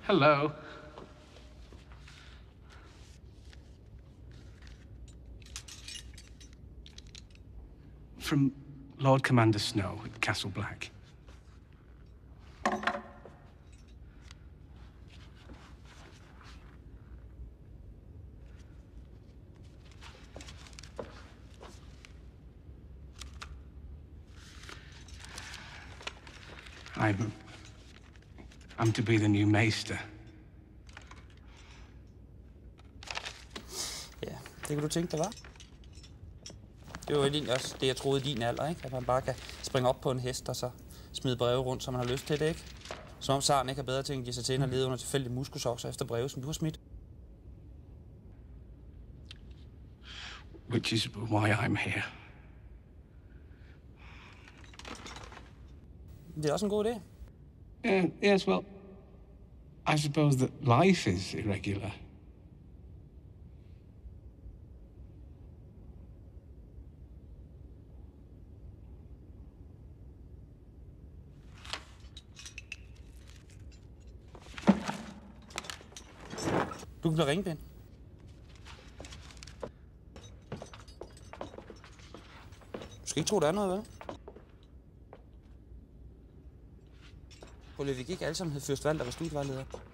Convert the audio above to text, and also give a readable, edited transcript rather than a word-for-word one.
Hello. From Lord Commander Snow at Castle Black. I'm to be the new Maester. Ja, det kan du tænke dig, hva'? Det var jo også det, jeg troede i din alder, ikke? At man bare kan springe op på en hest og så smide breve rundt, som man har lyst til det, ikke? Som om Saren ikke har bedre ting at give sig til, end at lede under tilfældige muskusokser efter breve, som du har smidt. Which is why I'm here. Det er også en god idé. Yes, well, I suppose that life is irregular. Du kan blive ringbind. Du skal ikke tro, der er noget, vel? På vi gik alle sammen hed Fyrst Valder, hvis du ikke var leder.